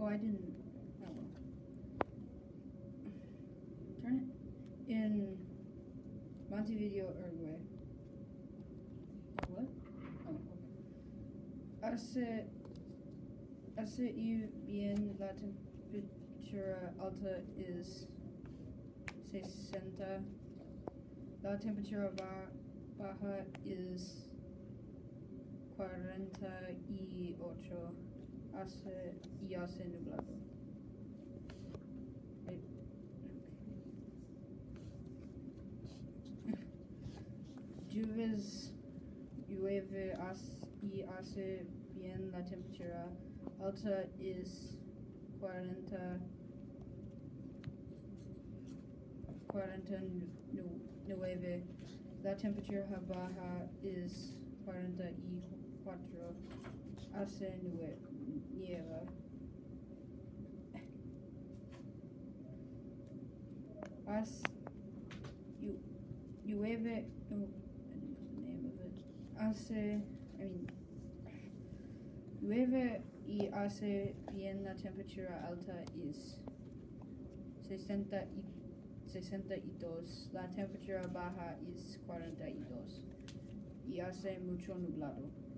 Oh, I didn't. Oh well. Turn it. In Montevideo, Uruguay. Oh, what? Oh, okay. Hace y bien la temperatura alta es 60. La temperatura baja es 48. Hace nublado. Right? Okay. Llueve y hace bien la temperatura alta es 49. La temperatura baja es 44. Hace nieva. Llueve. Oh, I didn't put the name of it. Llueve y hace bien la temperatura alta es 62. La temperatura baja es 42. Y hace mucho nublado.